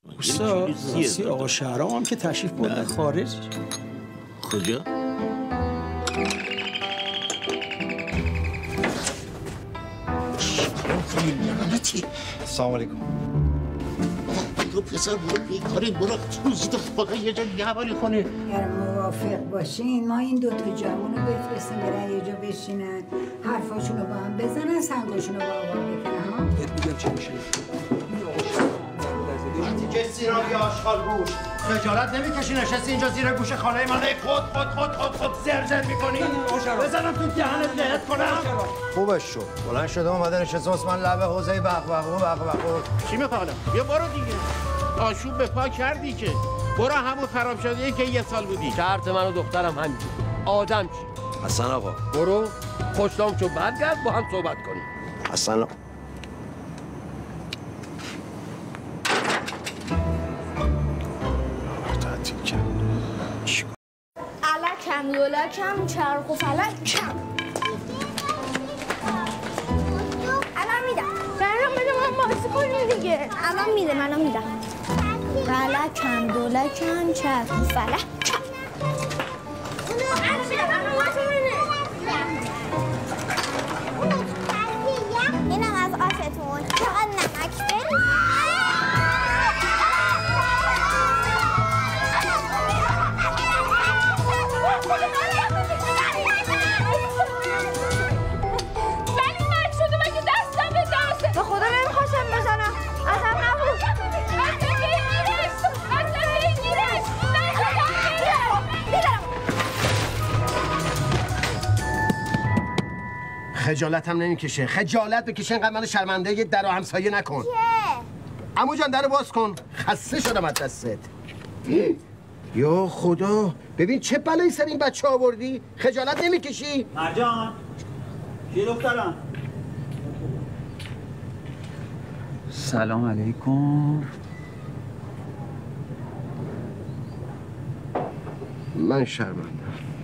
راستی آقا شهرام هم که تشریف بردن خارج. کجا؟ السلام علیکم. تو پسر برو بیکاری، برو توزید خدا یه جا نبری کنی. اگر موافق باشین ما این دوتا جوان رو بفرستیم برن یه جا بشینن حرفاشون رو با هم بزنن سنگاشون رو با هم بکنن ها. میگم چی میشه؟ دیگه سیرابی آشغال گوش خجالت نمیکشی نشستی اینجا زیر گوش خانه من خود زرزر میکنی؟ بزنم تو دهنت لحت کنم؟ خوبش شد بلند شده اومده نشسته من لبه حوزه بق چی میکنم؟ بیا برو دیگه. آشوب به پا کردی که. برو همون خراب شده که یه سال بودی. شرط من و دخترم همین. آدم چی؟ حسن آقا برو خوشنام شو برگرد با هم صحبت کنیم. حسن آقا علکم یولکم چرخ و فلکم. الان میدم. برام بده من بازی کنیم دیگه. الان میدم. علکم دولکم چرخ و فلکم. اینم از آفتون. چقدر نمک بریم. ولی من شده مگه دستم به دسته. به خدا نمیخواستم بزنم. اصلا نبود. اصلا بگیرش. خجالتم نمیکشه خجالت بکشه اینقدر من شرمنده یه در و همسایه نکن. چه؟ عمو جان درو باز کن خسته شدم از دستت. یا خدا ببین چه بلایی سر این بچه آوردی؟ خجالت نمیکشی؟ مرجان چی دخترم؟ سلام علیکم. من شرمندم.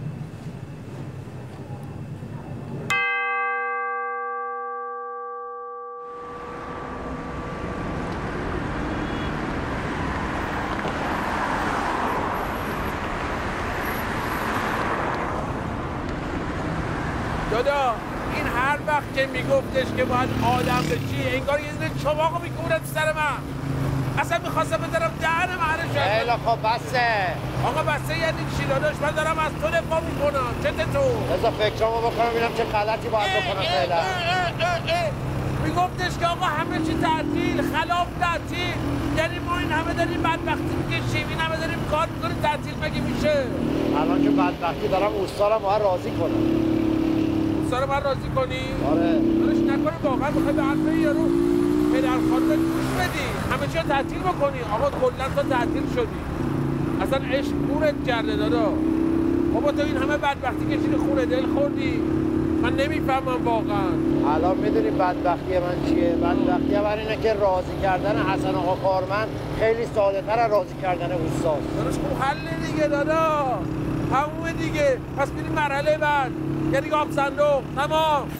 دادا این هر وقت که میگفتش که باید آدم بشی انگار یه دونه چماقو میکنه تو سر من. اصلا میخواستم بذارم دهن معرشه. خیلی خب بسه. آقا بسه یعنی چی داداش؟ من دارم از تو دفاع میکنم. چته تو؟ بذار فکرامو بکنم ببینم چه غلطی باید بکنم فعلا. میگفتش که آقا همه چی تعطیل، خلاف تعطیل. یعنی ما این همه داریم بدبختی میکشیم، این همه داریم کار میکنیم، تعطیل مگه میشه؟ الان که بدبختی دارم اوستا باید راضی کنم. اوستا رو باید راضی کنی؟ آره. داداش نکنه واقعا بخوای به حرف یارو پدر خانومت گوش بدی، همه چی رو تعطیل بکنی. آقا کلا تو تعطیل شدی. اصلا عشق گورت کرده دادا. بابا تو این همه بدبختی کشیدی خونه دل خوردی. من نمیفهمم واقعا. الان میدونی بدبختی من چیه؟ بدبختی من اینه که راضی کردن حسن آقا کارمند خیلی ساده تر از راضی کردن اوستاست. داداش خوب حل دیگه دادا. همونه دیگه. پس بریم مرحله بعد. یعنی آب صندوق. تمام.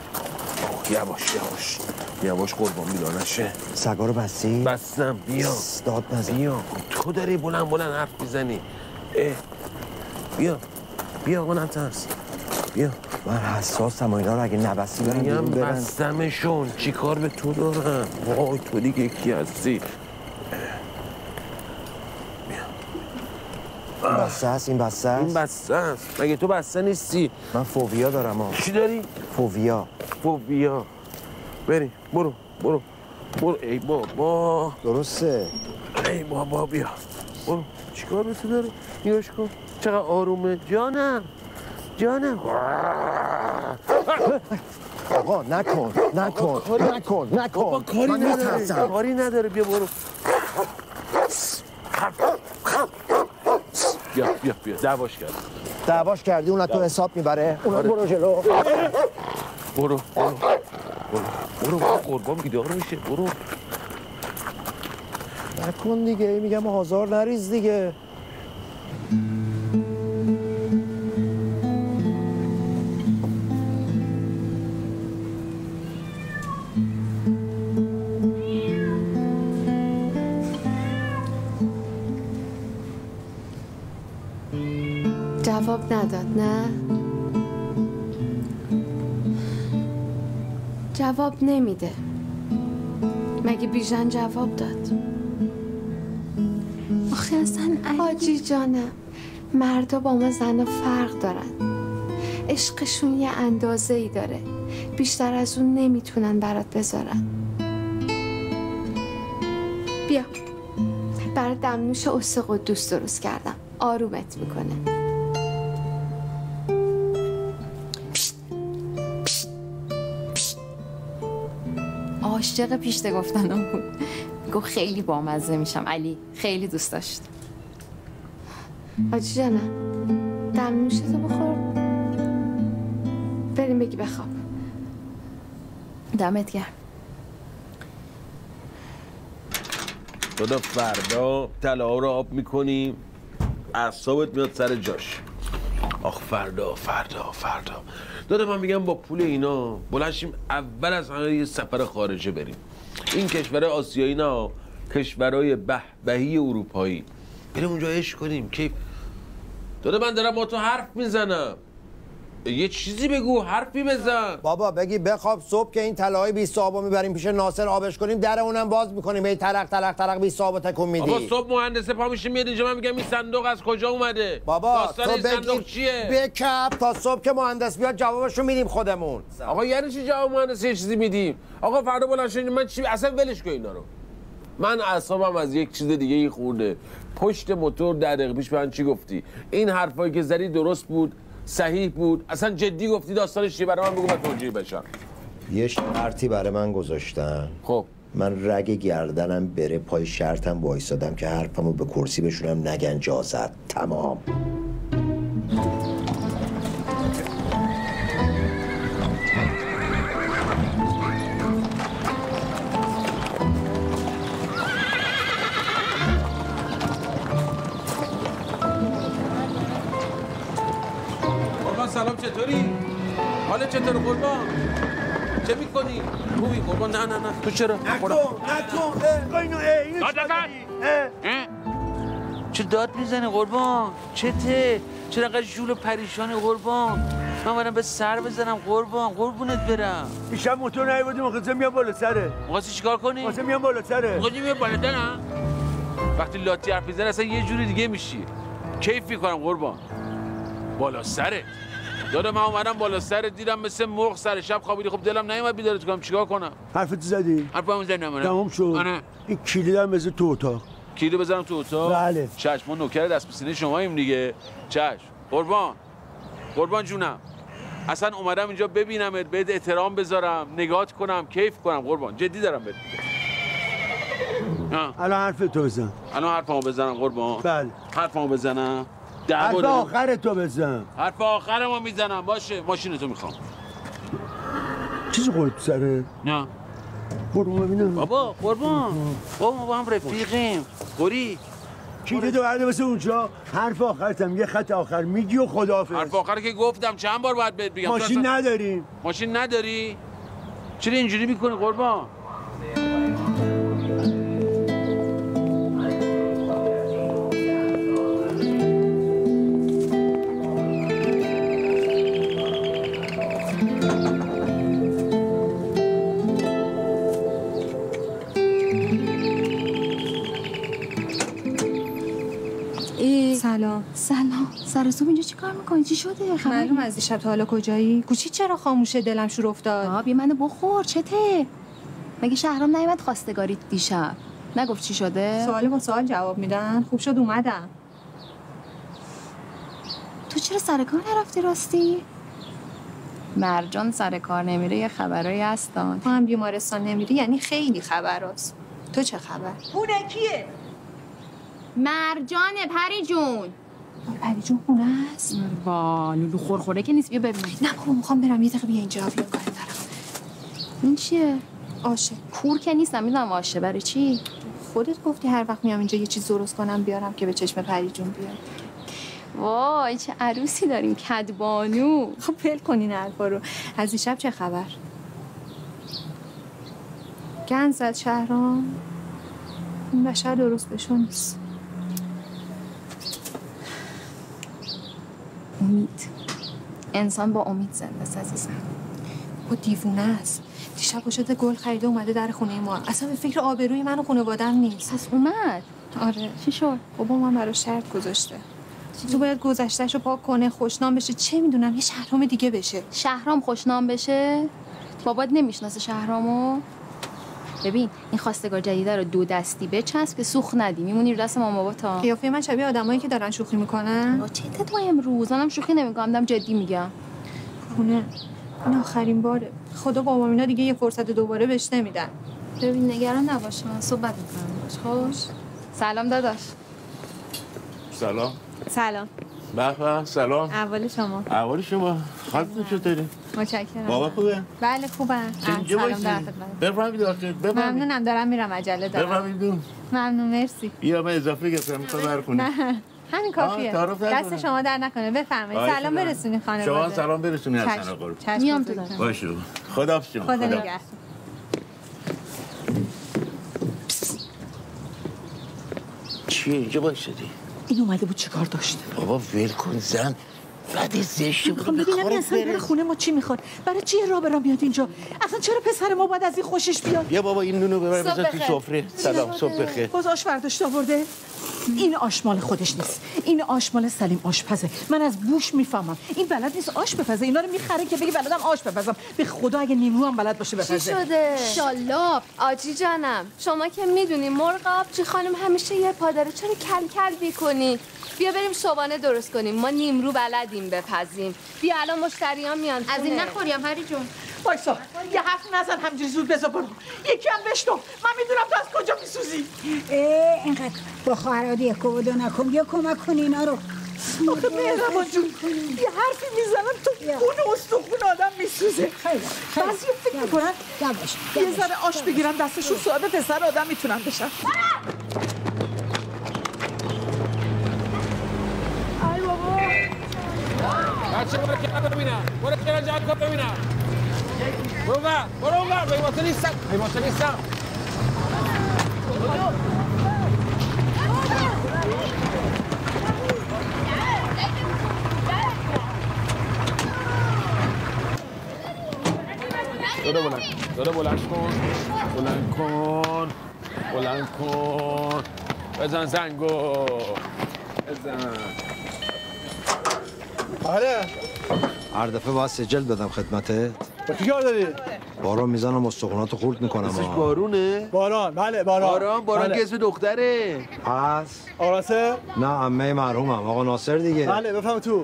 یواش قربان بیدار نشه. سگا رو بستی؟ بستم. بیا داد نزن. بیا تو داری بلند حرف میزنی. بیا آقا نترس. بیا من حساسم اینا رو اگه نبستی میگم بستمشون. چی کار به تو دارم؟ وای تو دیگه کی هستی؟ این بسته هست؟ این بسته هست؟ این بسته هست. مگه تو بسته نیستی؟ من فوبیا دارم ها. چی داری؟ فوبیا. بریم برو ای بابا. درسته. ای بابا بیا برو. چیکار به تو داره؟ نگاش کن چقدر آرومه. جانم آقا نکن بابا کاری نداره. بیا برو. بیا دعواش کردی اون تو حساب میبره. اون برو جلو. برو قربان بیدار میشه. برو نکن دیگه. میگم آزار نریز دیگه. جواب نداد نه؟ جواب نمیده. مگه بیژن جواب داد؟ آخه اصلا حاجی جانم، مردا با ما زنا فرق دارن. عشقشون یه اندازه‌ای داره، بیشتر از اون نمیتونن برات بذارن. بیا برای دمنوش اوست قدوس درست کردم، آرومت میکنه. عاشق پیشته گفتنم بود. گفت خیلی بامزه میشم. علی خیلی دوست داشت. حاجی جانم دمنوشتو بخور بریم بگی بخواب. دمت گرم. دادا فردا طلاها رو آب میکنیم، اعصابت میاد سر جاش. آخ فردا دادا من میگم با پول اینا بلند شیم اول از همه یه سفر خارجه بریم. این کشورهای آسیایی نه، کشورهای بهبهی اروپایی. بریم اونجا عشق کنیم کیف. دادا من دارم با تو حرف میزنم، یه چیزی بگو، حرفی بزن. بابا بگی بخواب صبح که این طلاهای 20 آبو میبریم پیش ناصر آبش کنیم، در اونم باز میکنیم هی ترق 20 آبو تکون میدی. بابا صبح مهندس پا میشه میاد اینجا، من میگم این صندوق از کجا اومده؟ بابا داستان این صندوق چیه؟ بکپ تا صبح که مهندس بیاد جوابشو میدیم خودمون. آقا یعنی چی جواب مهندس یه چیزی میدیم؟ آقا فردا بلند شدیم من چی اصلا ولش کن اینا رو. من اعصابم از یک چیز دیگه ای خورده. پشت موتور 10 دقیقه پیش به من چی گفتی؟ این حرفایی که زدی درست بود، صحیح بود، اصلا جدی گفتی داستانش چیه؟ برای من بگو من توجیه بشم. یه شرطی برای من گذاشتن. خب من رگ گردنم بره پای شرطم وایسادم که حرفمو به کرسی بشونم نگن جا زد. تمام. سلام چطوری؟ حالا چطور قربان؟ چه میکنی؟ خوبی قربان؟ نه تو چرا؟ نکن چه داد میزنی قربان؟ چرا انقدر ژول و پریشانی قربان؟ من برم به سر بزنم قربونت برم. دیشب موتور نیوردی مخصوصا میام بالا سره. مخصوصی چیکار کنی؟ مخصوصا میام بالا سره. مخصوصی میام بالا سره؟ وقتی لاتی حرف میزنه اصلا یه جوری دیگه میشی. کیف میکنم قربان. بالا سره. دادا من اومدم بالا سرت دیدم مثل مرغ سر شب خوابیدی. خب دلم نیومد بیدارت کنم، چیکار کنم؟ حرفتو زدی؟ حرفمو زدم. تمام شد. آره. این کلیدم بذار تو اتاق. کلیدو بذارم تو اتاق؟ بله. چشم، ما نوکر دست به سینه شماییم دیگه. چشم. قربان جونم. اصلا اومدم اینجا ببینمت، بهت احترام بذارم، نگات کنم، کیف کنم قربان. جدی دارم بهت میگم. الان حرفتو بزن. الان حرفمو بزنم قربان؟ بله. حرفمو بزنم؟ حرف آخر تو بزن. حرف آخرمو میزنم. باشه ماشینتو میخوام. چیزی خورد تو سره؟ نه. قربان ببینم. بابا قربان. ما با هم رفیقیم. قوری. کلیدو برده واسه اونجا. حرف آخرتم یه خط آخر میگی و خداحافظ. حرف آخر که گفتم چند بار باید بهت بگم. ماشین نداریم. ماشین نداری؟ چرا اینجوری میکنی قربان؟ سلام. سر صبح اینجا چیکار میکنی؟ چی شده؟ معلوم از دیشب تا حالا کجایی؟ گوشی چرا خاموشه؟ دلم شور افتاد. بیا منو بخور. چته؟ مگه شهرام نیومد خواستگاری دیشب؟ نگفت چی شده؟ سوال با سوال جواب میدن. خوب شد اومدم. تو چرا سر کار نرفتی راستی؟ مرجان سر کار نمیره یه خبرایی هستن. تو هم بیمارستان نمیری یعنی خیلی خبراست. تو چه خبر؟ اونه کیه؟ مرجانه پری جون. پری جون خونه است؟ وا لولو خورخوره که نیست. بیا ببینیم. نه بابا میخوام برم یه دقیقه بیا اینجا. بیا کار دارم. این چیه؟ آشه. کور که نیستم. میدونم آشه. برای چی؟ خودت گفتی هر وقت میام اینجا یه چیز درست کنم بیارم که به چشم پری جون بیاد. وای چه عروسی داریم کدبانو. خب ول کنین حرفا رو. از دیشب چه خبر؟ گند زد شهرام. این بشر درست بشو نیست. امید. انسان با امید زنده است عزیزم. با دیوونه است. دیشب پشت گل خریده اومده در خونه ما. اصلا به فکر آبروی من و خانواده‌ام نیست. پس اومد؟ آره. چی شد؟ بابا من براش شرط گذاشته. تو باید گذشته‌شو پاک کنه، خوشنام بشه، چه میدونم یه شهرام دیگه بشه. شهرام خوشنام بشه؟ بابات نمیشناسه شهرامو؟ ببین این خواستگار جدیده رو 2 دستی بچسب که سوخت ندی، میمونی رو دست مامان باباتا. قیافه من شبیه آدمایی که دارن شوخی میکنن. با چه تو امروز؟ منم شوخی نمیکنم، دارم جدی میگم. خونه این آخرین باره. خدا بابا اینا دیگه یه فرصت دوباره بهش نمیدن. ببین نگران نباش، من صحبت میکنم باش. خوش. سلام داداش. سلام. سلام. به سلام. اول شما. احوال شما. حالتون چطوره؟ متشکرم. بابا خوبه؟ بله خوبم. سلام در خدمت. بفرمایید داخل. ممنونم، دارم میرم عجله دارم. بفرمایید. ممنون مرسی. بیا من اضافه گفتم میخوام برخونه. نه همین کافیه. دست شما در نکنه. بفرمایید. سلام برسونید خانواده. شما سلام برسونید حسن آقا رو. میام تو دارم. باشه. خداحافظ شما. خدا نگهدار. چیه اینجا وایسادی؟ این اومده بود چیکار داشته؟ بابا ول کن زن. بعد زشته بود. میخوام ببینم این اصلا برای خونه ما چی میخواد؟ برای چی راه برام میاد اینجا؟ اصلا چرا پسر ما باید از این خوشش بیاد؟ بیا بابا این نونو ببر بذار تو سفره. سلام صبح بخیر. باز آش برداشت آورده؟ این آش مال خودش نیست. این آش مال سلیم آشپزه. من از بوش میفهمم. این بلد نیست آش بپزه. اینا رو میخره که بگه بلدم آش بپزم. به خدا اگه نیمرو هم بلد باشه بپزه. چی شده؟ شالاب آجی جانم، شما که میدونی مرغ آبجی خانم همیشه یه پا داره، چرا کل کل میکنی؟ بیا بریم صبحانه درست کنیم، ما نیمرو بلدیم بپزیم. بیا الان مشتریان میان از این نخوریم هری جون. وایسا یه حرف نزن همینجوری زود بذار برو. یکی هم بشنو. من میدونم تو از کجا میسوزی. اینقدر با خواهرات یک و دو نکن. بیا کمک کن اینا رو. آخه مهربان جون یه حرفی میزنم تو اون استخون آدم میسوزه. بعضی فکر میکنن یه ذره آش بگیرن دستشون صاحب پسر آدم میتونن بشن. ای بابا بچه برو کنار ببینم، برو کنار جمع کن ببینم. برو اونور بیماسه نیستم. داده بلند کن بزن زنگو بزن. آره هر دفعه باید سجل بدم خدمتت. با کی کار داری؟ باران میزنم استخوناتو خورد میکنم. اسمش بارونه؟ باران بله باران بله. که اسم دختره. پس آقا ناصر؟ نه عمه مرحومم آقا ناصر دیگه. بله بفهم تو.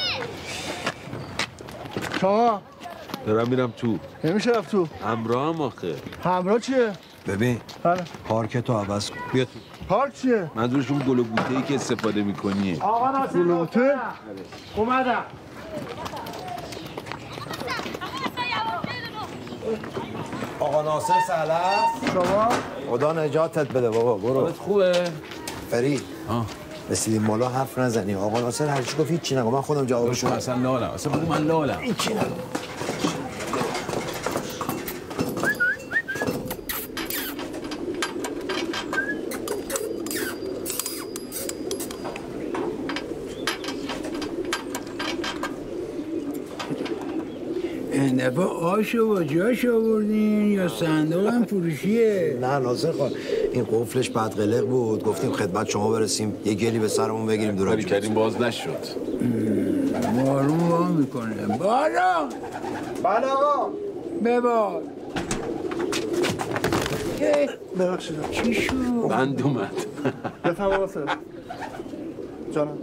شما دارم میرم تو. نمیشه رفت تو. همراه هم آخه. همراه چیه؟ ببین بله. پارک تو عوض کن. بیا تو. پارک چیه؟ منظورشون گل و بوته‌ای که استفاده میکنیه. آقا ناصر گل و بوته؟ اومدم. آقا ناصر سلام. شما؟ خدا نجاتت بده بابا برو. حالت خوبه؟ فرید رسیدیم بالا حرف نزنیم. آقا ناصر هر چی گفت هیچی نگو. من خودم جوابشو میدم. اصلا لالم. اصلا بگو من لالم. هیچی نگو. این دفعه آشو با جاش آوردین یا صندوق هم فروشیه؟ نه ناصر خان این قفلش بد قلق بود، گفتیم خدمت شما برسیم یه گلی به سرمون بگیریم دور کاری کردیم باز نشد. بارون وا میکنه. بارون بله آقا ببار. ببخشید چی شد؟ بند اومد. بفهم آقا ناصر جانم.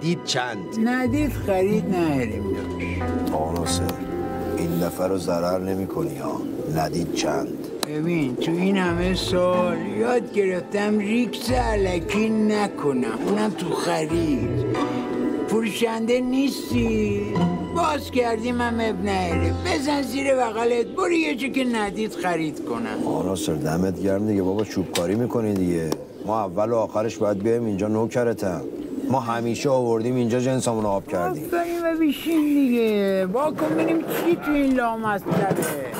ندید چند؟ ندید خرید نهریم داشت. آقا ناصر این دفعه رو ضرر نمی کنی ها. ندید چند؟ ببین تو این همه سال یاد گرفتم ریکس علکی نکنم، اونم تو خرید. فروشنده نیستی؟ باز کردیم هم اب نهره. بزن زیر بغلت برو یه جا که ندید خرید کنم. آقا ناصر دمت گرم دیگه بابا، چوبکاری میکنی دیگه. ما اول و آخرش باید بیایم اینجا نوکرتم. ما همیشه آوردیم اینجا جنسمون رو آب کردیم. آفرین و بیشین دیگه. با کن بینیم چی تو این لامصبه.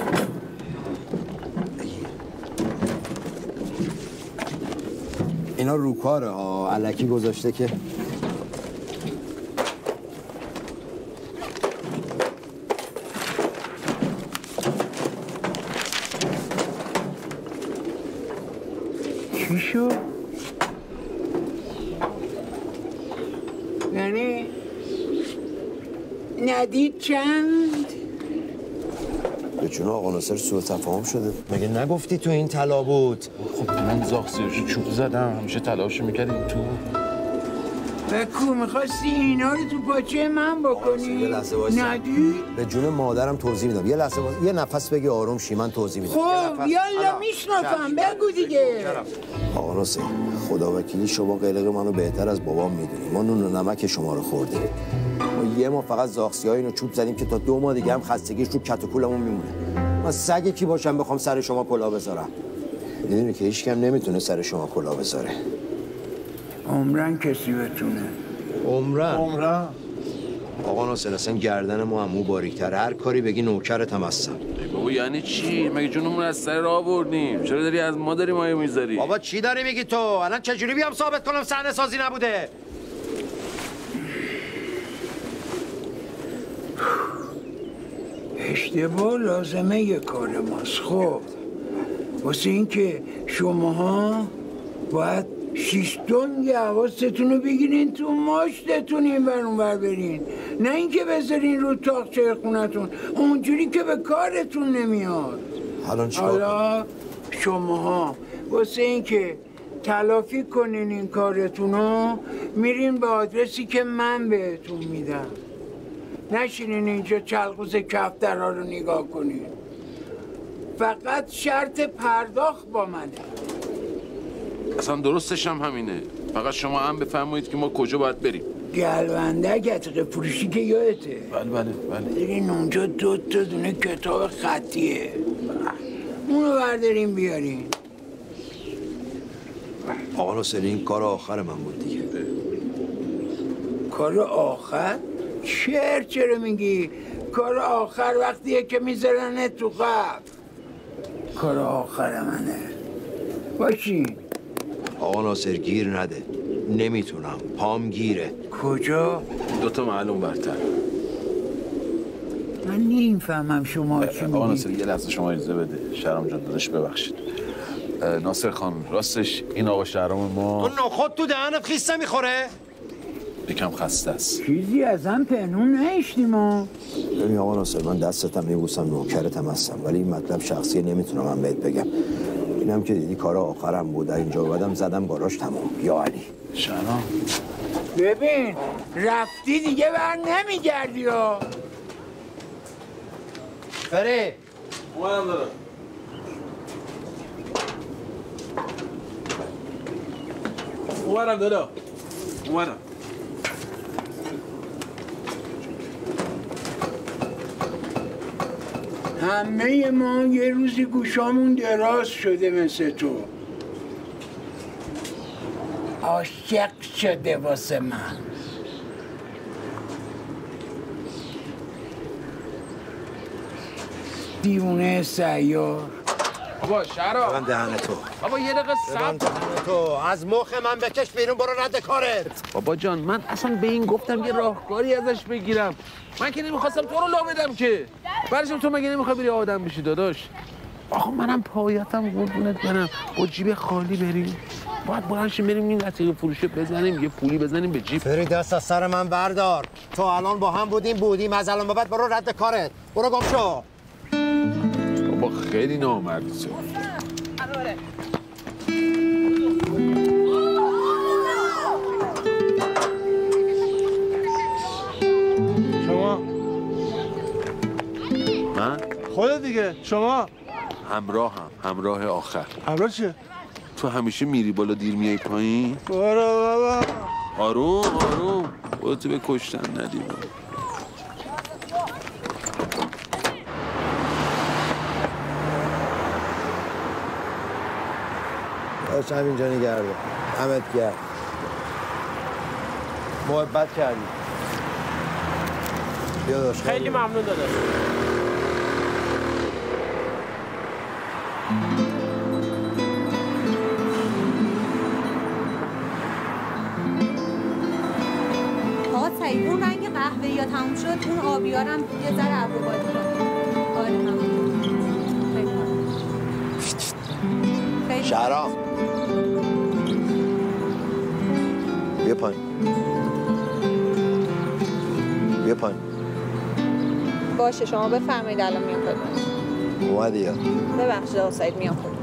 اینا روکاره ها، الکی گذاشته که چی شو؟ یعنی ندید چند؟ به جون آقا ناصر سوء تفاهم شده. مگه نگفتی تو این طلا بود؟ خب من زاغسیرشو چوب زدم، همیشه طلاشو میکردیم تو. بکو میخواستی اینا رو تو پاچه من بکنی؟ یه لحظه وایسا. ندی؟ به جون مادرم توضیح میدم. یه لحظه وایسا. یه نفس بگی آروم شی، من توضیح میدم. خب یالا میشناسم بگو دیگه. آقا ناصر خدا وکیلی شما قلق منو بهتر از بابام میدونی. ما نون و نمک شما رو خوردیم. ما یه ما فقط زاغسی‌ها اینو چوب زدیم که تا 2 ماه دیگه هم خستگیش رو کت و کولمون میمونه. من سگ کی باشم بخوام سر شما کلاه بذارم؟ میدونی که هیچ کم نمیتونه سر شما کلاه بذاره. عمرن کسی بتونه. عمرن آقا ناصر اصلا گردن ما هم باریک‌تر. هر کاری بگی نوکرت هم هستم. بابا یعنی چی؟ مگه جونمون از سر راه آوردیم؟ چرا داری از ما داری مایه میذاری؟ بابا چی داری میگی تو؟ الان چجوری بیام ثابت کنم صحنه سازی نبوده؟ اشتباه لازمه یه کار ماست. خب واسه این که شماها باید 6 تن یه حواستون رو بگیرین تو ماشتتون این بر اون بر برین، نه اینکه بذارین رو تاقچه خونتون اونجوری که به کارتون نمیاد. حالا شماها واسه این که تلافی کنین این کارتون رو میرین به آدرسی که من بهتون میدم. نشینین اینجا چلقوز کفترها رو نگاه کنین. فقط شرط پرداخت با منه. اصلا درستش هم همینه. فقط شما هم بفرمایید که ما کجا باید بریم. گلونده گتقه فروشی که یادته؟ بله. برین اونجا 2 دونه کتاب خطیه. اونو برداریم بیارین. آقا ناصر این کار آخر من بود دیگه. کار آخر؟ چرا میگی؟ کار آخر وقتیه که میذارنه تو قبر. کار آخر منه. باشین. آقا ناصر گیر نده. نمیتونم. پام گیره. کجا؟ 2 معلوم برتر. من نمیفهمم شما چی میگید. آقا ناصر یه لحظه شما اجازه بده. شهرام جان داداش ببخشید. ناصر خان راستش این آقا شهرام ما تو نخود تو دهنت خیس نمیخوره؟ یکم خسته است. چیزی از هم پنهون نشتیم ها. ببین آقا ناصر من دستتم میبوسم نوکرتم هستم، ولی این مطلب شخصی نمیتونم من بهت بگم. اینم که دیدی کار آخرم بود. اینجا اومدم زدم گاراژ تمام. یا علی شهرام ببین رفتی دیگه بر نمیگردی ها. بره اومدم دارم. اومدم. همه ما یه روزی گوشامون دراز شده مثل تو. عاشق شده واسه من. دیوونه سیار. بابا شهرام من دهن تو. بابا یه دقیقه صبر تو از مخ من بکش بیرون. برو رد کارت. بابا جان من اصلا به این گفتم یه راهکاری ازش بگیرم. من که نمیخواستم تو رو لا بدم که. برشم تو مگه نمیخوای بری آدم بشی داداش؟ آقا منم پایتم قربونت برم. با جیب خالی بریم. باید بلنشیم بریم این قطعه فروشه بزنیم یه پولی بزنیم به جیب. فری دست از سر من بردار. تو الان با هم بودیم از الان به بعد برو رد کارت. برو گم شو. بابا خیلی نامردی تو. من؟ خودت دیگه. شما؟ همراه آخر. همراه چیه؟ تو همیشه میری بالا دیر میای پایین؟ برو بابا. آروم خودتو به کشتن ندیم. باش همینجا نگرده. همت گرد. محبت کردی. بیا داشت. خیلی ممنون داداش. آقا سعید اون رنگ قهوه‌ای یا تموم شد، اون آبیارم یه ذره ابروبادی کنه. آره تموم. خیلی شهرام بیا پایین. بیا پایین. باشه شما بفرمایید الان میام خدمتتون. اومدی یا؟ ببخشید آقا سعید میام خدمتتون.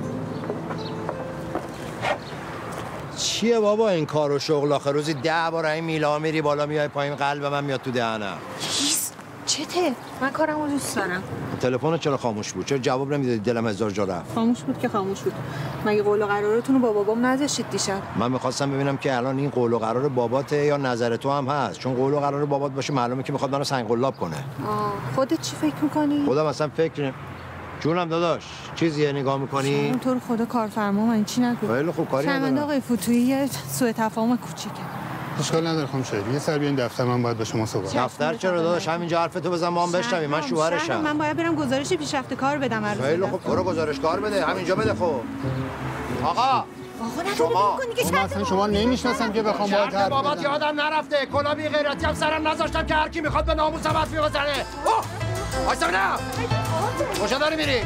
چیه بابا این کار و شغل؟ آخه روزی 10 بار این میلا میری بالا میای پایین، قلب من میاد تو دهنم. چته؟ من کارمو دوست دارم. تلفن چرا خاموش بود؟ چرا جواب نمیدادی؟ دلم هزار جا رفت. خاموش بود که خاموش بود. مگه قول و قرارتون رو با بابام نذاشتید دیشب؟ من میخواستم ببینم که الان این قول و قرار باباته یا نظر تو هم هست، چون قول و قرار بابات باشه معلومه که میخواد منو سنگ قلاب کنه. خودت چی فکر میکنی؟ خودم اصلا فکر جونم داداش چیزیه نگاه میکنی؟ اون تو رو خدا کارفرما من چی نگو. خیلی خوب کاری ندارم. شرمنده آقای فتویی یه سوء تفاهم کوچیکه. اشکال نداره خانم شهید. یه سر بیاین دفتر، من باید با شما صحبت. دفتر چرا داداش؟ همینجا حرفتو بزن ما هم بشنویم. من شوهرشم. من باید برم گزارش پیشرفت کار بدم هر روز. خیلی خوب برو گزارش کار بده. همینجا بده. خب آقا شما من اصلا شما نمیشناسم که بخوام باهات حرف بابات بزنم. یادم نرفته. کلا بی غیرتی هم سرم نذاشتم که هر کی میخواد به ناموسم حرف بزنه. وایسا ببینم. کجا داری میری؟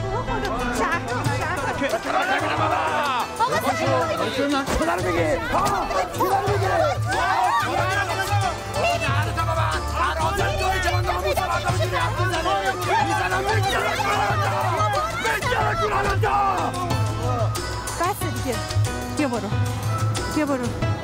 بس دیگه. بیا برو.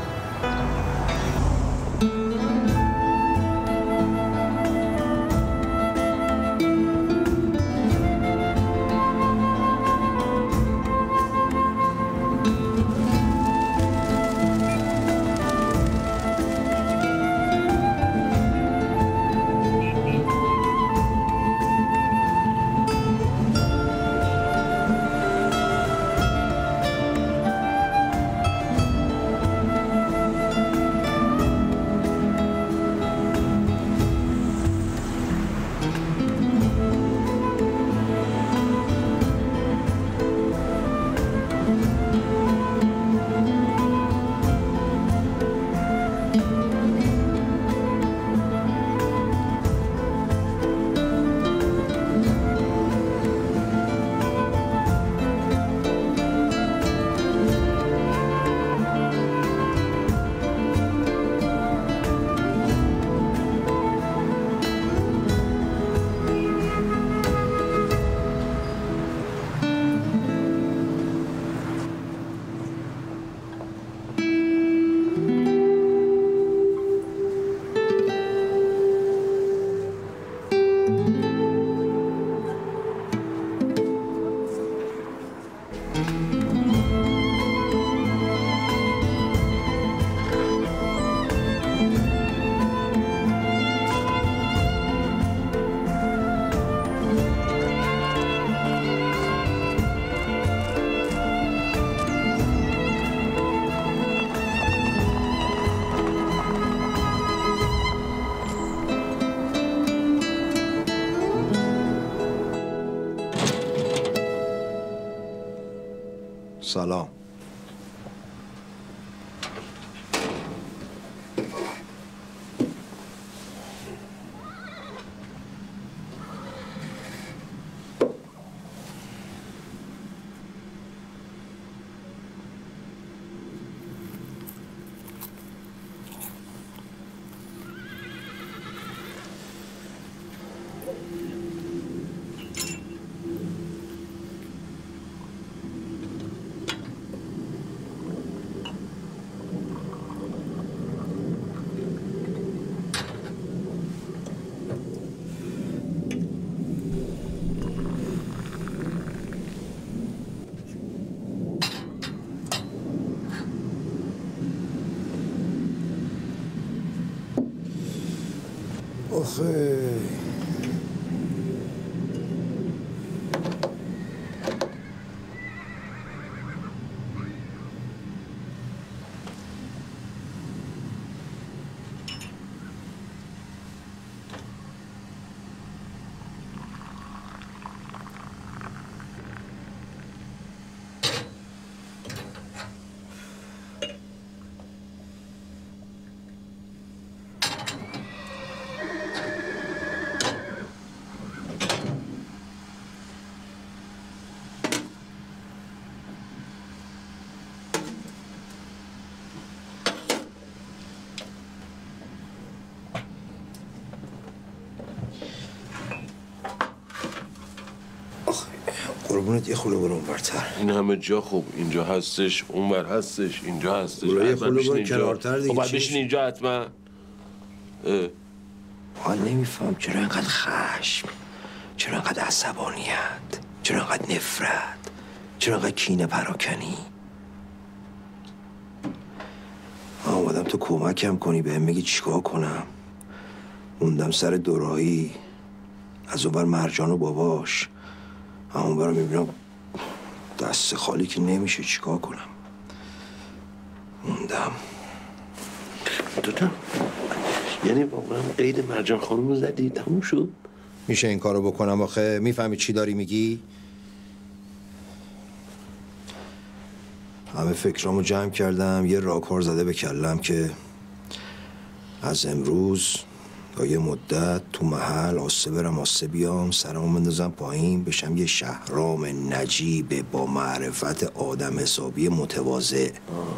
سلام. آخه قربونت یه خوله برو اونورتر. این همه جا خوب اینجا هستش اونور هستش اینجا هستش. یه خوله برو کنارتر دیگه. خب باید بشین اینجا حتما. من نمیفهم چرا اینقدر خشم، چرا اینقدر عصبانیت، چرا اینقدر نفرت، چرا اینقدر کینه پراکنی. من اومدم تو کمکم کنی بهم بگی چیکار کنم. موندم سر دوراهی از اونور مرجان و باباش، همون برم میبینم دست خالی که نمیشه چیکار کنم. موندم. دوتا یعنی واقعا قید مرجان خانم رو زدی تموم شد؟ میشه این کارو بکنم آخه؟ میفهمی چی داری میگی؟ همه فکرامو جمع کردم یه راهکار زده به کلم که از امروز تا یه مدت تو محل آسه برم آسه بیام، سرمو بندازم پایین بشم یه شهرام نجیب با معرفت آدم حسابی متواضع.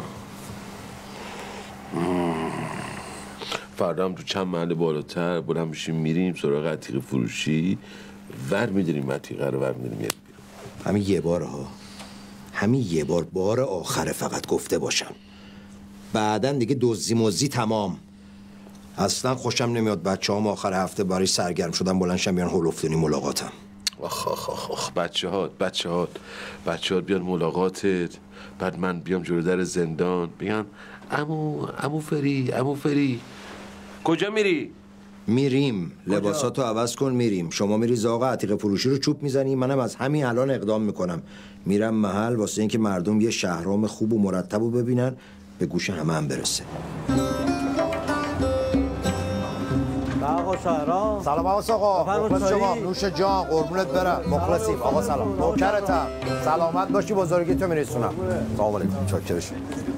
فردا هم تو چند محل بالاتر بلند بشیم میریم سراغ عتیق فروشی، ور میداریم عتیقه رو ور میداریم بیرون. همین یه بار ها، همین یه بار آخره فقط گفته باشم. بعدن دیگه دزدی مزدی تمام. اصلا خوشم نمیاد بچه‌هام آخر هفته برای سرگرم شدن بلندشن بیان هولفتونی ملاقاتم. آخ بچه‌هات بیان ملاقاتت، بعد من بیام جلو در زندان بگن عمو فری کجا میری؟ میریم لباساتو عوض کن میریم. شما میری زاغ عتیق فروشی رو چوب میزنی، منم از همین الان اقدام میکنم میرم محل واسه اینکه مردم یه شهرام خوب و مرتب رو ببینن به گوش همه هم برسه. آقا شهرام سلام آقا مخلص شما نوش جان قربونت برم مخلصیم آقا سلام نوکرتم سلامت باشی بزرگی تو میرسونم. سلام علیکم چاکرش.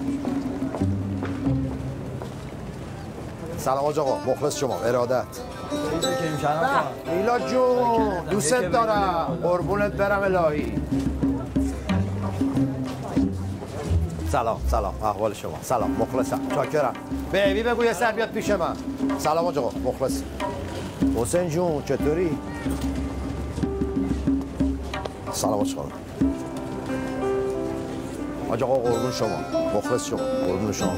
سلام آقا مخلص شما ارادت. میلاد جون دوست دارم قربونت برم الهی. سلام احوال شما سلام مخلصم چاکرم. بیبی بگو یه سر بیاد پیش من. سلام آقا مخلص. حسین جون چطوری؟ سلام آقا. آقا قربون شما مخلص شما قربون شما.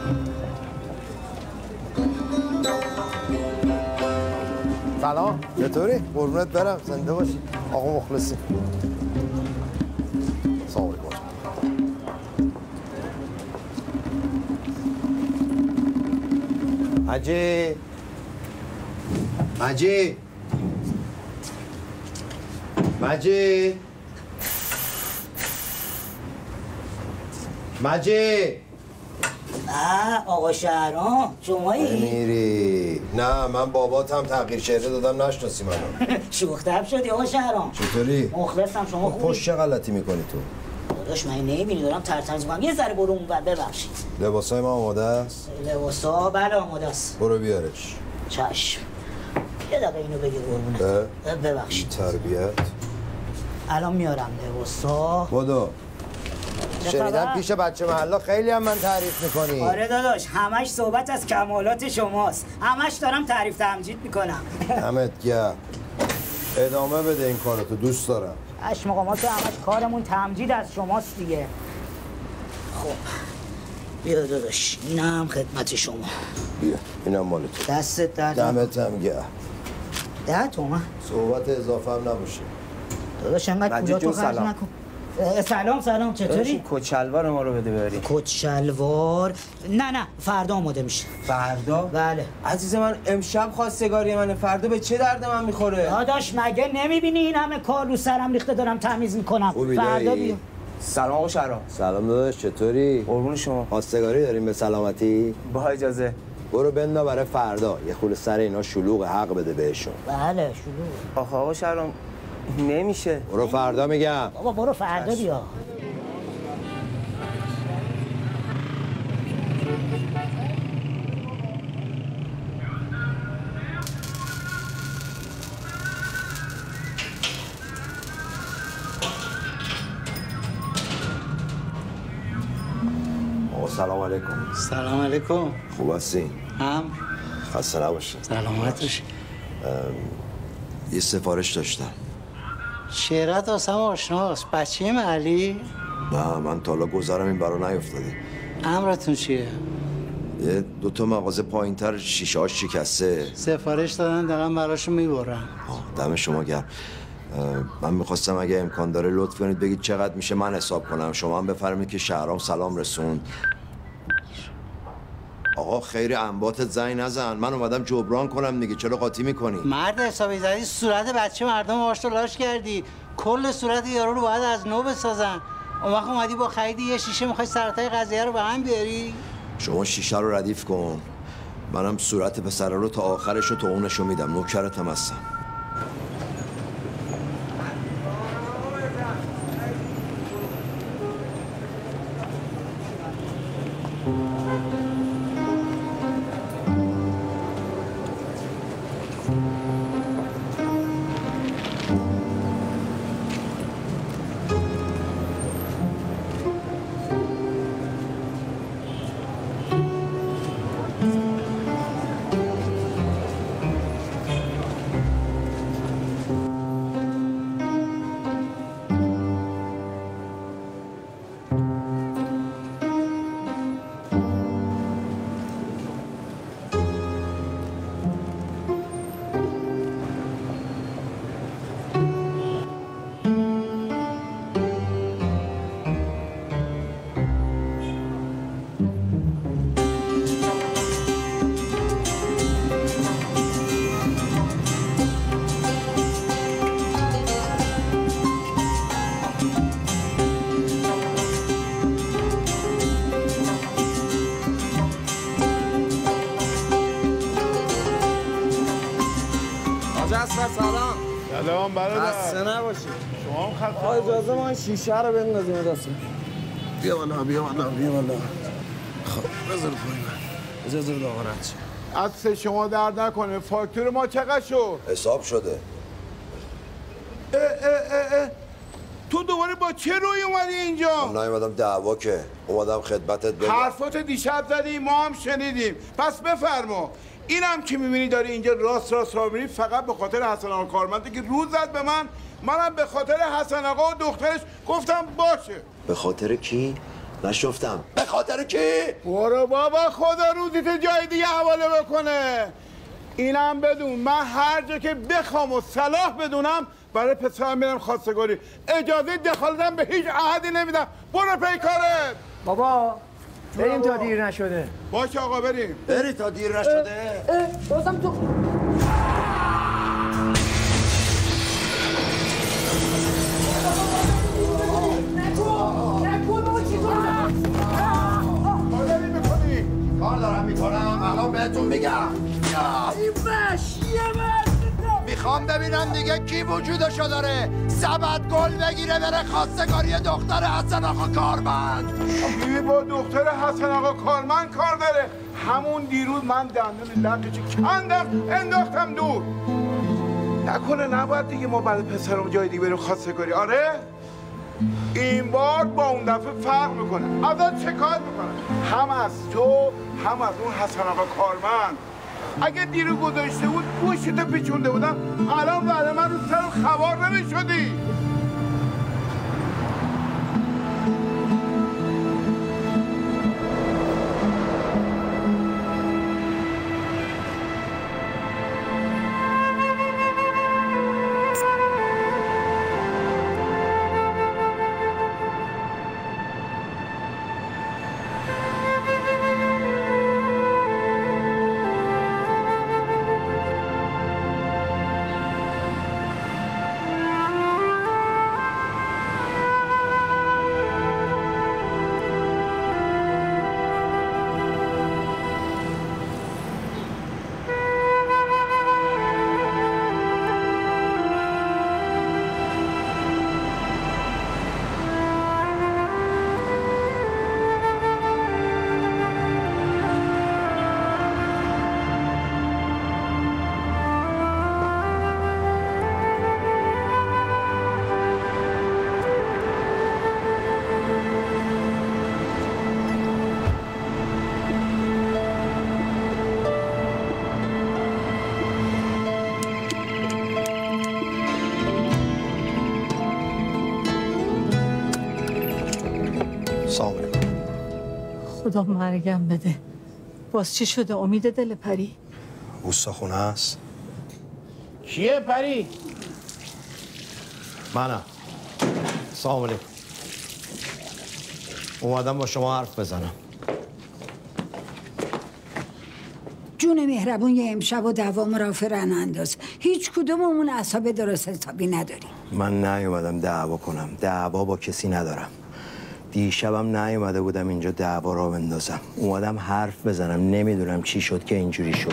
سلام چطوری؟ قربونت برم زنده باشی آقا مخلصی. سلام علیکم. مجید آقا شهرام شمایی؟ میری؟ نه من باباتم تغییر چهره دادم نشناسی منو. شوختب شدی آقا شهرام. چطوری؟ مخلصم شما خوبی؟ پشت چه غلطی میکنی تو؟ داداش من نمیبینی دارم ترتمیز میکنم یه ذره برو اونور ببخشید. لباسای ما آماده است؟ لباسا بله آماده است. برو بیارش. چشم. یه دقیقه اینو بگی قربونت. ببخشید. تربیت. الان میارم لباسا. بدو. شنیدم پیش بچه محلا خیلی هم من تعریف میکنی. آره داداش همش صحبت از کمالات شماست. همش دارم تعریف تمجید میکنم. دمت گرم. ادامه بده این کارتو دوست دارم. ما که همش کارمون تمجید از شماست دیگه. خب بیا داداش اینم خدمت شما. بیا اینم مال تو. دستت درد دمت هم گرم. 10 تومن. صحبت اضافه هم نباشه. داداش انقدر پولاتو خرج نکن. سلام چطوری؟ کچلوار ما رو بده ببریم. کچلوار؟ نه فردا آماده میشه. فردا؟ بله. عزیز من امشب خواستگاری منه، فردا به چه درد من میخوره؟ داداش مگه نمیبینی این همه کار رو سرم ریخته دارم تمیز میکنم؟ فردا بیا. سلام آقا شهرام. سلام داداش، چطوری؟ قربون شما. خواستگاری داریم به سلامتی؟ با اجازه. برو بندا برای فردا، یه خورده سر اینا شلوغ، حق بده بهشون. بله شلوغ. آقا شهرام نمیشه. برو فردا میگم. بابا برو فردا بیا. سلام علیکم. سلام علیکم. خوب هستین؟ خسته نباشین. سلامت باشین. یه سفارش داشتم. شهرت واسم آشناست. بچه محلی؟ نه من تا حالا گذرم این برا نیفتاده. امرتون چیه؟ یه 2 مغازه پایین‌تر شیشه هاش شکسته. سفارش دادن دارم براشون میبرم. دم شما گرم. من میخواستم اگه امکان داره لطف کنید بگید چقدر میشه من حساب کنم، شما هم بفرمایید که شهرام سلام رسوند. آقا خیر انباتت زنگ نزن، من اومدم جبران کنم دیگه، چرا قاطی میکنی؟ مرد حسابی زدی صورت بچه مردم واش رو لاش کردی، کل صورت یارو رو باید از نو بسازن. اون وقت اومدی با خرید یه شیشه میخوای سرتای قضیه رو به هم بیاری؟ شما شیشه رو ردیف کن، منم صورت پسر رو تا آخرش و تا اونشو میدم، نوکرتم هستم. سلام برادر. خسته نباشی. شما هم خسته آقا اجازه ما شیشه رو بندازیم دست. بیا بالا. خب بذار پایین. اجازه بده آقا رد شه. از شما درد نکنه. فاکتور ما چقدر شد؟ حساب شده. تو دوباره با چه روی اومدی اینجا؟ من نیومدم دعوا که، اومدم خدمتت بگم. حرفات دیشب زدی ما هم شنیدیم. پس بفرما. اینم که میبینی داری اینجا راست را میری فقط به خاطر حسن آقا کارمنده که روز زد به منم به خاطر حسن آقا و دخترش گفتم باشه. به خاطر کی؟ نشفتم. به خاطر کی؟ برو بابا خدا روزیت جای دیگه حواله بکنه. اینم بدون من هر جا که بخوام و صلاح بدونم برای پسرم میرم خواستگاری. اجازه دخالتم به هیچ احدی نمیدم. برو پی کارت. بابا بریم تا دیر نشده. باشه آقا بریم. بری تا دیر نشده. بازم تو کار دارم میکنم الان بهتون میگم. میخوام ببینم دیگه کی وجودشو داره سبد گل بگیره بره خواستگاری دختر حسن آقا کارمند. کی با دختر حسن آقا کارمند کار داره؟ همون دیروز من دندون لقیچی کندم انداختم دور. نکنه نباید دیگه ما برای پسرم جای دیگه بریم خواستگاری؟ آره؟ این بار با اون دفعه فرق میکنه. ازت شکایت میکنه، هم از تو هم از اون حسن آقا کارمند. اگه دیرو گذاشته بود گوشتو پیچونده بودم الان بعد من رو سر خوار نمیشدی. سلام علیکم. خدا مرگم بده. باز چی شده؟ امید دل پری؟ اوستاخونه است. کیه پری؟ منم. سلام علیکم. اومدم با شما حرف بزنم. جون مهربون یه امشب و دوام را فرن انداز. هیچ کدوممون اعصاب درست حسابی نداریم. من نیومدم دعوا کنم. دعوا با کسی ندارم. دیشبم نیومده بودم اینجا دعوا را بندازم. اومدم حرف بزنم. نمیدونم چی شد که اینجوری شد.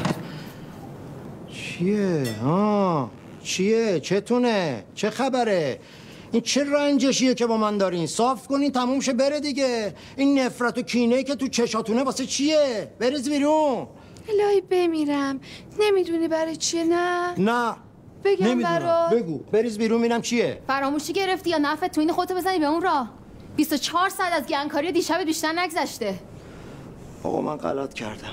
چیه؟ چیه؟ چتونه؟ چه خبره؟ این چه رنجشیه که با من دارین؟ صاف کنین تموم شه بره دیگه. این نفرت و کینه‌ای که تو چشاتونه واسه چیه؟ بریز بیرون. الهی بمیرم. نمیدونی برای چیه؟ نه بگم نمیدونم. برات؟ بگو بریز بیرون میرم چیه؟ فراموشی گرفتی یا نفت تو این خودتو بزنی به اون راه؟ 24 ساعت از گنگکاری دیشب بیشتر نگذشته. آقا من غلط کردم.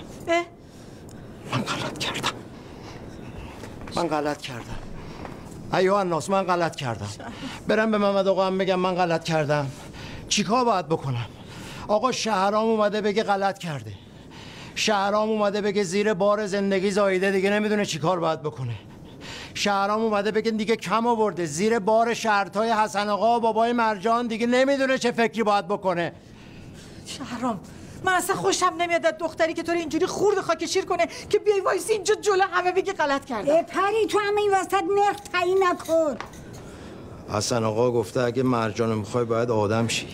من غلط کردم. ایوه الناس من غلط کردم. برم به محمد آقا هم بگم من غلط کردم. چیکار باید بکنم؟ آقا شهرام اومده بگه غلط کرده. شهرام اومده بگه زیر بار زندگی زایده دیگه نمیدونه چیکار باید بکنه. شهرام اومده بگه دیگه کم آورده زیر بار شرطای حسن آقا و بابای مرجان دیگه نمیدونه چه فکری باید بکنه. شهرام من اصلا خوشم نمیاد از دختری که تو رو اینجوری خورد خاک شیر کنه که بیای وایسی اینجا جلو همه بگی غلط کردم. پری تو همه این وسط نرخ تعیین نکن. حسن آقا گفته اگه مرجانو میخوای باید آدم شی.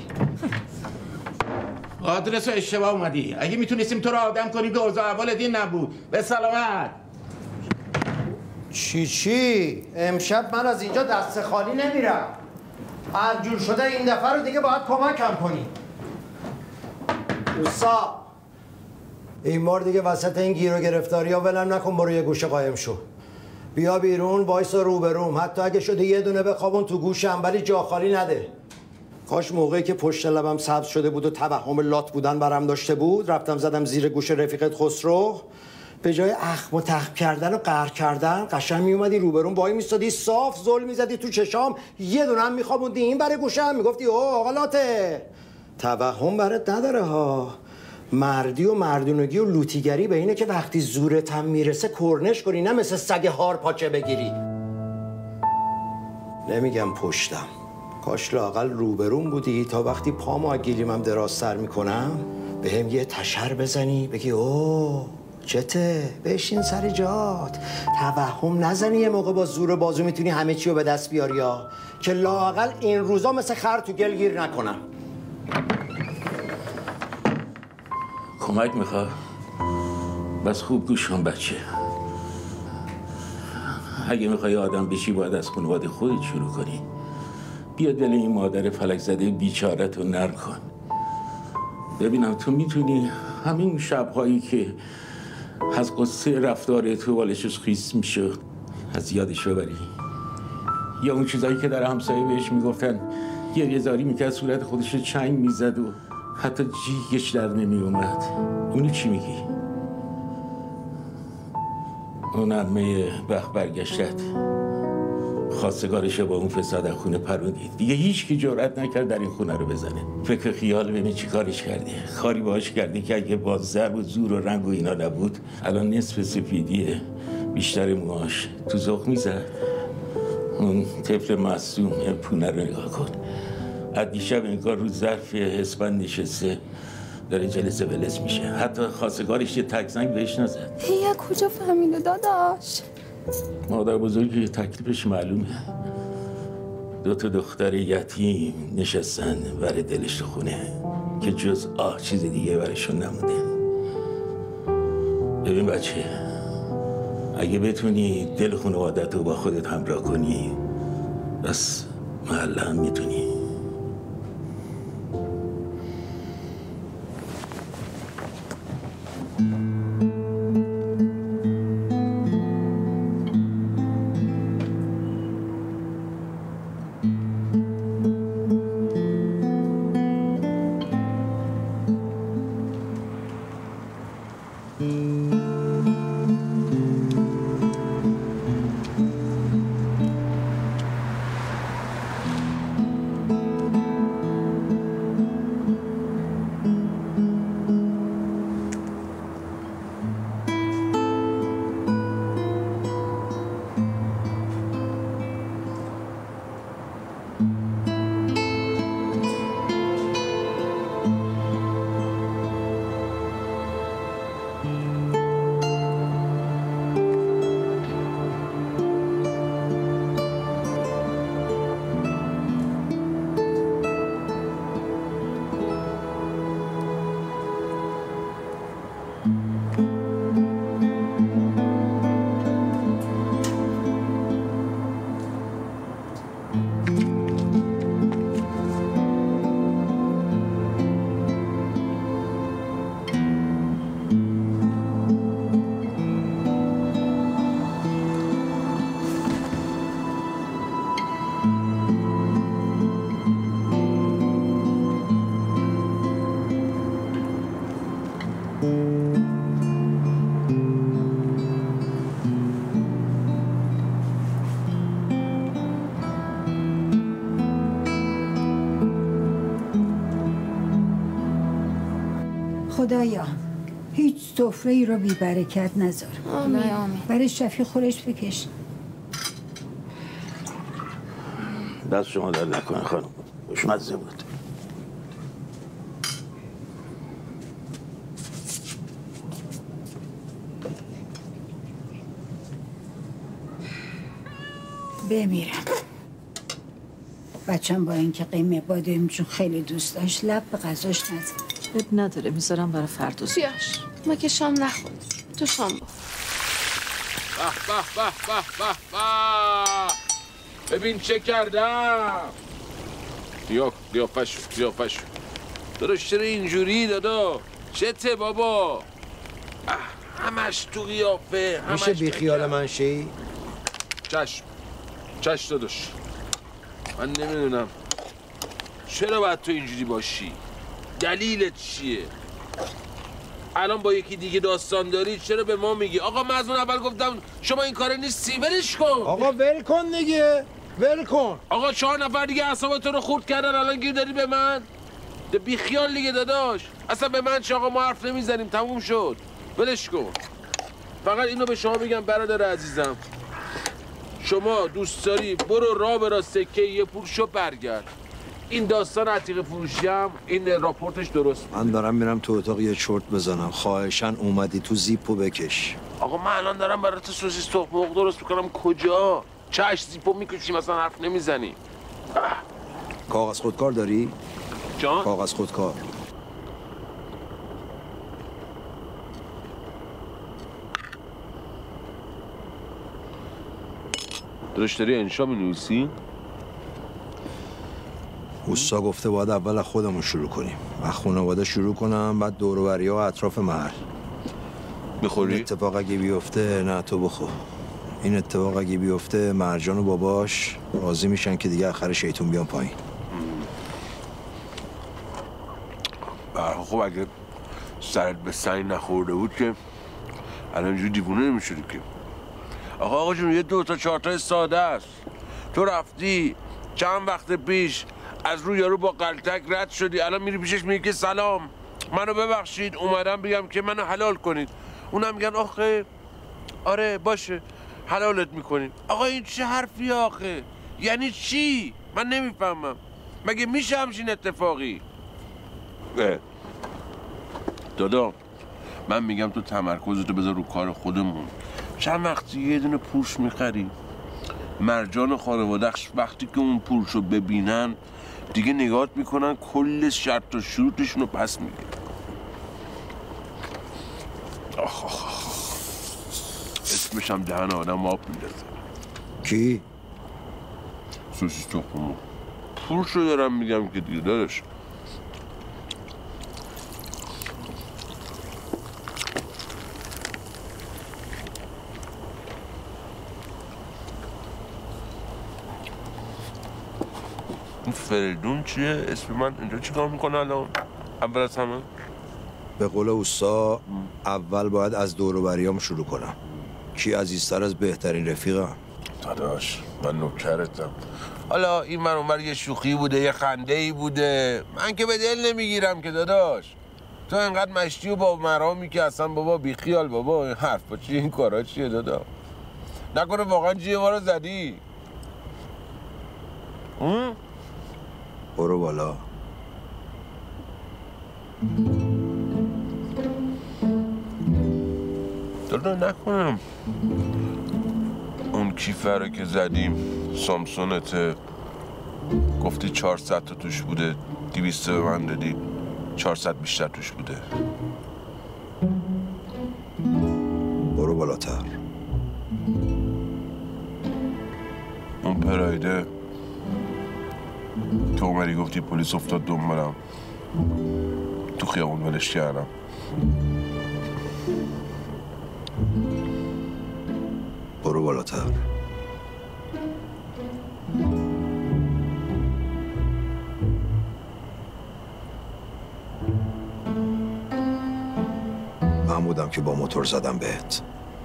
آدرس رو اشتباه اومدی. اگه میتونستیم تو رو آدم کنیم که اوضاع احوال دین نبود. به سلامت. چی؟ امشب من از اینجا دست خالی نمیرم. هر جور شده این دفعه رو دیگه باید کمکم کنی. دوستا این بار دیگه وسط این گیر و گرفتاری ها ولم نکن برو یه گوشه قایم شو. بیا بیرون وایسا روبروم. حتی اگه شده یه دونه بخوابون تو گوشم ولی جا خالی نده. کاش موقعی که پشت لبم سبز شده بود و توهم لات بودن برم داشته بود رفتم زدم زیر گوش رفیقت خسرو. به جای اخم و تخم کردن و قهر کردن قشنگ میومدی روبروم وای میستادی صاف زل میزدی تو چشام یه دونه هم میخوابوندی این برای گوشم میگفتی اوه آقا لاته. توهم برات نداره ها. مردی و مردونگی و لوتیگری به اینه که وقتی زورت هم میرسه کرنش کنی نه مثل سگ هار پاچه بگیری. نمیگم پشتم. کاش لااقل روبروم بودی تا وقتی پامو اگیلیمم دراز سر میکنم به هم یه تشر بزنی بگی اوه چته بشین سر جات. توهم نزنی یه موقع با زور بازو میتونی همه چی رو به دست بیاری ها. که لااقل این روزا مثل خر تو گل گیر نکنم. کمک میخواد؟ بس خوب گوش کن بچه. اگه میخوای آدم بشی باید از خانواده خودت شروع کنی. بیا دل این مادر فلک زده بیچارت رو نرم کن. ببینم تو میتونی همین شبهایی که از قصه رفتار تو بالشش خیس میشه از یادش ببری. یا اون چیزایی که در همسایه بهش میگفتن گریه زاری میکرد صورت خودش رو چنگ میزد و حتی جیگش در نمیومد. اونو چی میگی؟ اون عمه بخت برگشتت خواستگارش با اون فساد از خونه پروندید. دیگه هیچ کی جرئت نکرد در این خونه رو بزنه. فکر خیال ببین چی کارش کردی. کاری باهاش کردی که اگه با ضرب و زور و رنگ و اینا نبود الان نصف سفیدیه بیشتر موهاش تو ذوق میزد. اون طفل معصوم پونه رو نگاه کن. از دیشب انگار رو ظرف اسپند نشسته داره جلسه ولس میشه. حتی خواستگارش یه تک زنگ بهش نزد. هی کجا فهمیده داداش؟ مادر بزرگی تکلیفش معلومه. 2 دختر یتیم نشستن برای دلش تو خونه که جز چیز دیگه برایشون نمونده. ببین بچه اگه بتونی دل خانوادت رو با خودت همراه کنی بس محله هم میتونی. خدایا هیچ سفره ای رو بی برکت نذار. آمین. برای شفی خورش بکش. دست شما در نکنه خانم، خوشمزه بود. بمیرم. بچم با اینکه قیمه بادمجون خیلی دوست داشت لب به غذاش نزد. اب نداره میذارم برای فردا. بیاش ما که شام نخورد، تو شام بخور. به به به به به، ببین چه کردم. قیافش داداش چرا اینجوری دادا؟ چته بابا؟ همش تو قیافه. میشه بی خیال من شی؟ چشم داداش. من نمیدونم چرا باید تو اینجوری باشی؟ دلیلت چیه؟ الان با یکی دیگه داستان داری چرا به ما میگی؟ آقا من از اون اول گفتم شما این کار نیستی، ولش کن. آقا ول کن دیگه، ول کن. آقا 4 نفر دیگه اعصابتون رو خورد کردن، الان گیر داری به من؟ بی خیال دیگه داداش. اصلا به من چه آقا، ما حرف نمیزنیم، تموم شد. ولش کن. فقط اینو به شما بگم برادر عزیزم، شما دوست داری برو راه برا سکه یه پول شو برگرد. این داستان عتیق فروشی هم این راپورتش درست. من دارم میرم تو اتاق یه چرت بزنم، خواهشاً اومدی تو زیپو بکش. آقا من الان دارم برای تو سوسیس تخم مرغ درست میکنم. کجا؟ چش زیپو میکشیم مثلا حرف نمیزنی. کاغذ خودکار داری؟ جان؟ کاغذ خودکار. داداش داری انشا می‌نویسی؟ اوستا گفته باید اول از خودمون شروع کنیم. از خانواده شروع کنم، بعد دور و بری‌ها و اطراف محل. میخوری؟ این اتفاق اگه بیفته نه تو بخور. این اتفاق اگه بیفته مرجان و باباش راضی میشن که دیگه آخر شیطون بیان پایین. خب اگه سرت به سنگ نخورده بود که الان اینجوری دیوونه نمیشدی که. آقا جون یه 2 تا 4 تا ساده است. تو رفتی چند وقت پیش از روی یارو با قلتک رد شدی، الان میری پیشش میگی که سلام منو ببخشید اومدم بگم که منو حلال کنید. اونم میگن آخه آره باشه حلالت میکنیم. آقا این چه حرفی آخه؟ یعنی چی؟ من نمیفهمم. مگه میشه همچین اتفاقی؟ دادا من میگم تو تمرکزتو بذار رو کار خودمون. چند وقتی یه دونه پوش میخری، مرجان خانواده‌اش وقتی که اون پولشو ببینن دیگه نگاهت میکنن، کل شرط و شروطشون رو پس میگه. اسمش هم دهن آدم آب میندازه. کی؟ سوسیس تخم مرغ. پولشو دارم میگم که دیگه داداش. این فریدون چیه؟ اسم من اینجا چیکار میکنه الان؟ اول از همه؟ به قول اوستا اول باید از دور و بریام شروع کنم. کی عزیزتر از بهترین رفیقم؟ داداش من نوکرتم. حالا این من اونور یه شوخی بوده، یه خنده ای بوده، من که به دل نمیگیرم که داداش. تو انقدر مشتی و با مرامی که اصلا بابا بیخیال بابا، این حرفا چیه، این کارا چیه دادا؟ نکنه واقعا جیه ما رو زدی؟ برو بالا. دادا نکنم اون کیفه رو که زدیم سامسونته گفتی 400 تا توش بوده 200 به من دادی 400 بیشتر توش بوده. برو بالاتر. اون پرایده تو اومدی گفتی پلیس افتاد دنبالم تو خیابون ولش کردم. برو بالاتر. من بودم که با موتور زدم بهت.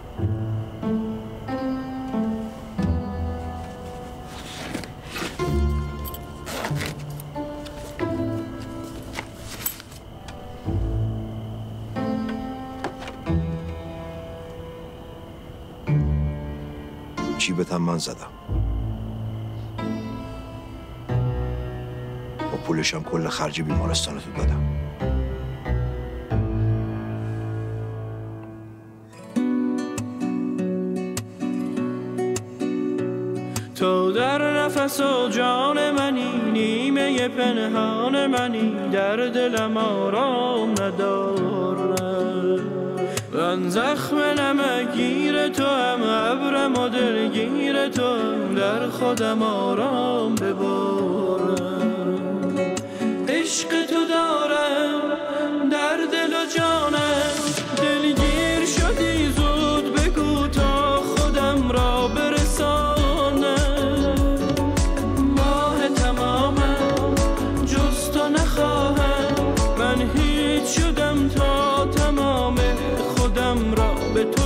جیبت هم من زدم. با پولش هم کل خرج بیمارستانتو دادم. تو در نفس و جان منی، نیمه پنهان منی، در دلم آرام ندارم. من زخم نمگیر تو هم، ابرم و دلگیر تو هم، در خودم آرام ببارم. عشق تو دارم در دل و جانم، دلگیر شدی زود بگو تا خودم را برسانم. ماه تمامم جز تو نخواهم، من هیچ شدم تا تمام خودم را به تو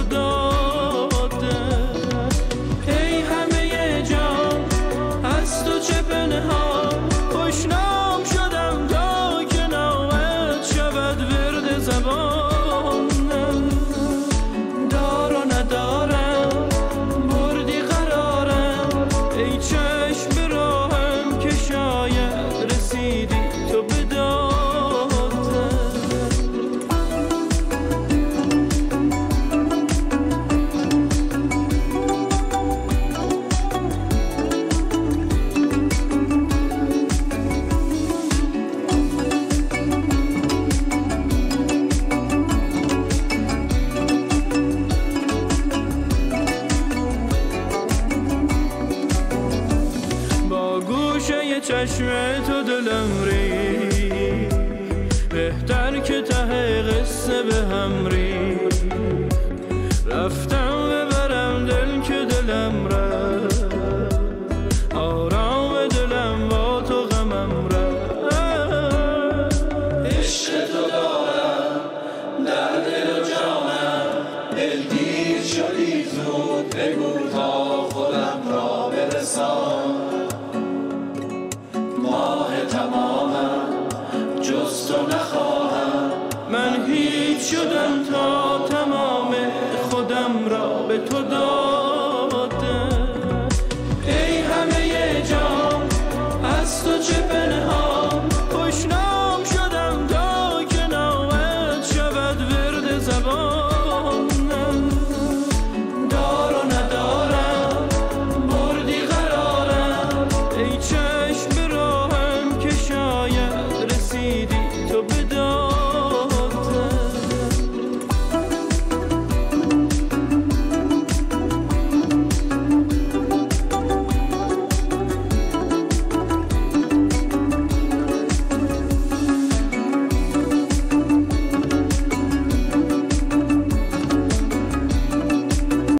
دادم. ای همه جان از تو چه پنهان، خوشنام شدم تا که نامت شود ورد زبانم. دار و ندارم بردی قرارم، ای چشم به راهم که شاید رسیدی تو به دادم. با گوشه چشم تو دلم ری، بهتر که ته قصه به هم ری. رفتم